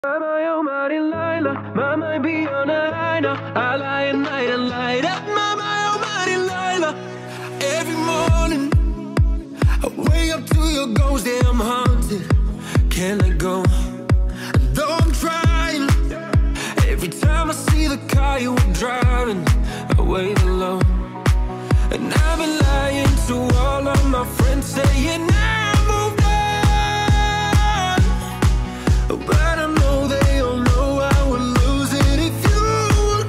Mama, oh, mighty Lila, Mama, be on a high now. I lie at night and light up. Mama, oh, mighty Lila. Every morning, I wake up to your ghost, yeah, I'm haunted. Can't let go, though I'm trying. Every time I see the car you were driving, I wave hello. And I've been lying to all of my friends, saying I moved on, but I know they all know I would lose it if you were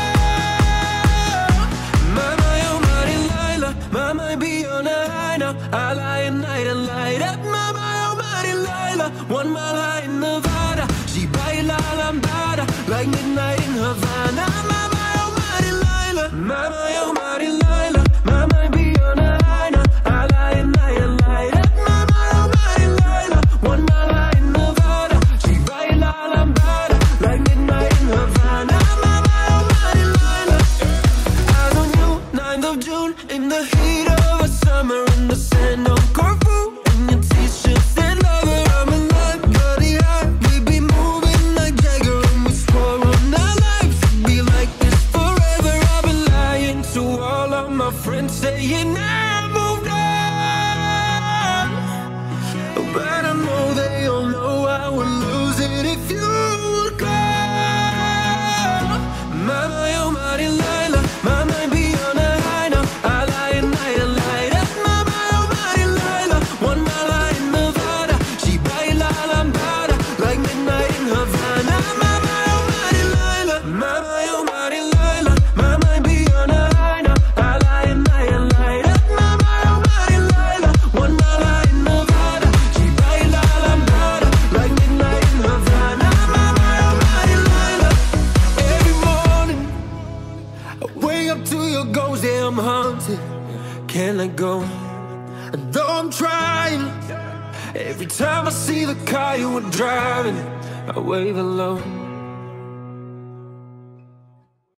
gone. Mama, oh, mighty Lila, Mama, be on a high now. I lie at night and light up. Mama, oh, mighty Lila, 1 mile high in Nevada. She baila lambada like midnight in Havana. Mama, oh, mighty Lila, Mama, oh, mighty Lila, Mama, be on a high now. I lie at night and light up. Mama, oh, mighty Lila, 1 mile high in Nevada. She baila lambada like midnight in Havana. Mama, oh, mighty Lila. Eyes on you, 9th of June, in the heat of a summer, in the sand on Corfu, in your t-shirt said lover, I'm in love, body high. We be moving like Jagger, and we swore on our lives to be like this forever. I've been lying to all of my friends, saying I moved on, but I know they all know I would lose it if you were gone. Mama, oh, mighty Lila, Mama, be on a high now. I lie at night and light up. Mama, oh, mighty Lila, 1 mile high in Nevada. She baila lambada like midnight in Havana. Mama, oh, mighty Lila, Mama, oh, mighty Lila, Mama, be on a high now. I lie at night and light up. Mama, oh, mighty Lila, 1 mile high in Nevada. She baila lambada like midnight in Havana. Mama, oh, mighty Lila. Every morning I wake up to your ghost, yeah, I'm haunted. Can't let go, though I'm trying. Every time I see the car you were driving, I wave hello.